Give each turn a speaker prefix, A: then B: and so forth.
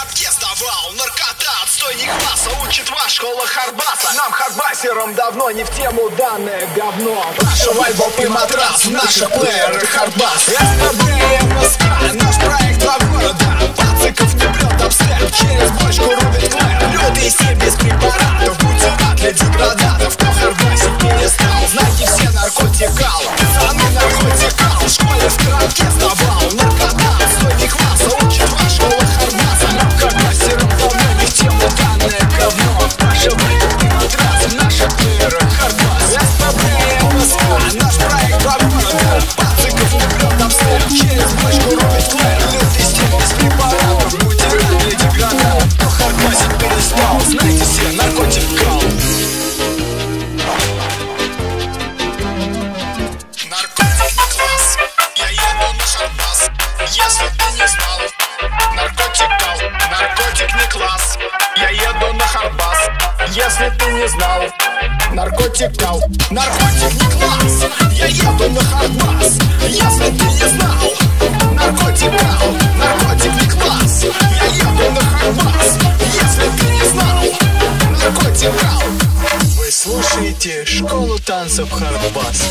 A: травке сдавал. Наркота, отстойник класса, учит вас школа Хардбаса. Нам, хардбасерам, давно не в тему данное говно. Наша вайбоп и матрас, наши плееры Хардбас. СТБ и МСК, наш проект два города. Пациков не брет обстрел, через бочку рубит клэр. Лютый стиль без препаратов, будьте рад для деградатов. Кто хардбасить перестал, знайте все наркотикал. Пацаны наркотикал, в школе в травке сдавал. Наркота, отстойник класса, учит вас школа Хардбаса. Нам, хардбасерам, давно не в тему данное говно. Наша вайбоп и матрас, наши плееры Хардбас. СТБ и МСК, наш проект два города. Пациков не брет обстрел, через бочку рубит клэр. Лютый стиль без препаратов, будьте рад для деградатов. Кто хардбасить перестал, знайте все наркотикал. Если ты не знал, наркотик не класс. Я еду на Хардбас. Если ты не знал, наркотикал, наркотик не класс. Я еду на Хардбас. Если ты не знал, наркотикал, наркотик не класс. Я еду на Хардбас. Если ты не знал, наркотикал. Вы слушаете школу танцев Хардбаса.